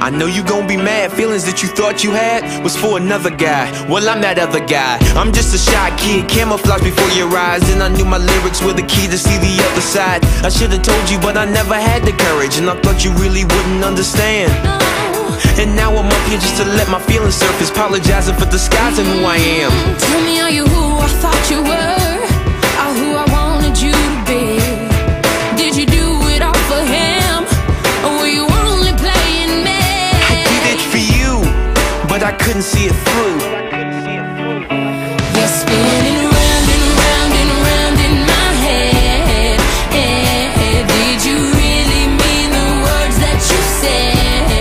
I know you gon' be mad. Feelings that you thought you had was for another guy. Well, I'm that other guy. I'm just a shy kid, camouflage before your eyes. And I knew my lyrics were the key to see the other side. I should've told you, but I never had the courage. And I thought you really wouldn't understand. And now I'm up here just to let my feelings surface, apologizing for disguising who I am. Tell me, are you who I thought you were? Or who I wanted you to be? Did you do it all for him? Or were you only playing me? I did it for you, but I couldn't see it through. You're spinning round and round and round in my head. Did you really mean the words that you said?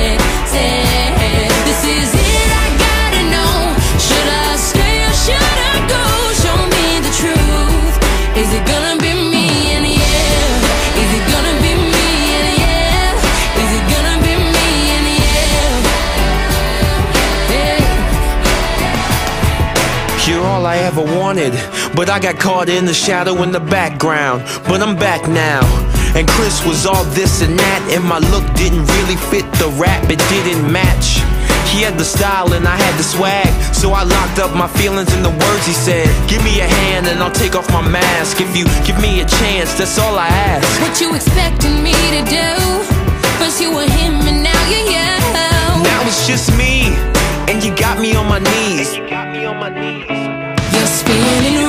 This is it, I gotta know. Should I stay or should I go? Show me the truth. Is it gonna be me in the air? Is it gonna be me in the air? Is it gonna be me in the air? Hey. You're all I ever wanted, but I got caught in the shadow in the background. But I'm back now. And Chris was all this and that, and my look didn't really fit the rap, it didn't match. He had the style and I had the swag, so I locked up my feelings in the words he said. Give me a hand and I'll take off my mask. If you give me a chance, that's all I ask. What you expecting me to do? First you were him and now you're you. Now it's just me, and you got me on my knees. You're spinning